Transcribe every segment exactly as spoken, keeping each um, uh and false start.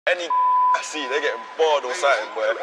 Any I see, they getting bored or something, boy.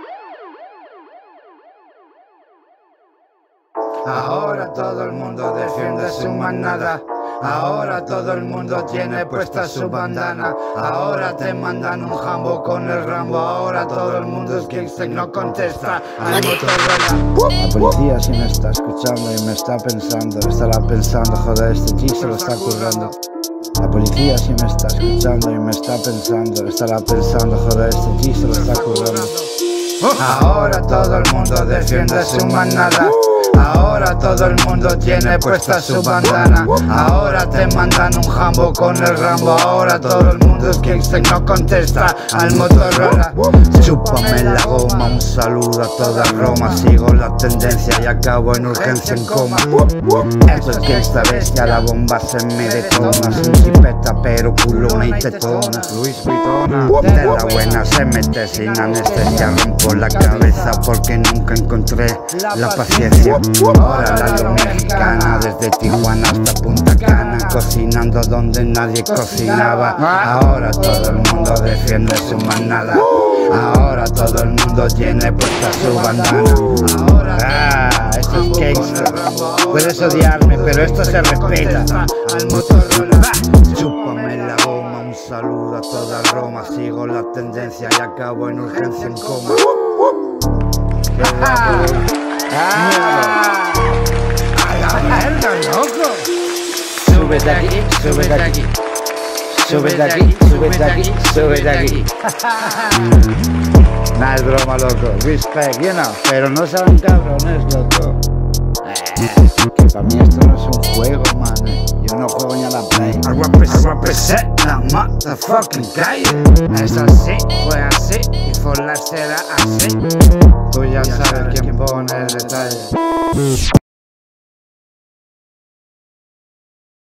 Ahora todo el mundo defiende su manada. Ahora todo el mundo tiene puesta su bandana. Ahora te mandan un jambo con el Rambo. Ahora todo el mundo es gangster, no contesta al Motorola. La policía si me está escuchando y me está pensando, estará pensando, joder, este G se lo está currando. La policía si me está escuchando y me está pensando, estará pensando, joder, este G se lo está currando. Ahora todo el mundo defiende su manada. Ahora todo el mundo tiene puesta su bandana. Ahora te mandan un jambo con el Rambo. Ahora todo el mundo es gangster, no contesta al Motorola. Chúpame la goma, un saludo a toda Roma. Sigo la tendencia y acabo en urgencia en coma. Esto es gangsta bestia, la bomba se me detona. Sin chipeta pero culona y tetona. Luis Vuitton de la buena se mete sin anestesia. Rompo la cabeza porque nunca encontré la paciencia. Ahora la lo mexicana, desde Tijuana hasta Punta Cana, cocinando donde nadie cocinaba. Ahora todo el mundo defiende su manada. Ahora todo el mundo tiene puesta su bandana. Ah, esto es gangster. Puedes odiarme, pero esto se respeta. Al Motorola. Chúpame la goma, un saludo a toda Roma. Sigo la tendencia y acabo en urgencia en coma. ¡Ah! ¡A la verga, loco! Sube de aquí, sube de aquí. Sube de aquí, sube de aquí, sube de aquí. Nah, es broma, loco. Respect, you know. Pero no sean cabrones, loco. Eh, que para mí esto no es un juego, man. Yo no juego ni a la play. I represent, I represent la motherfucking calle. Es así, fue así y for life será así. Tú ya sabes quién pone el detalle.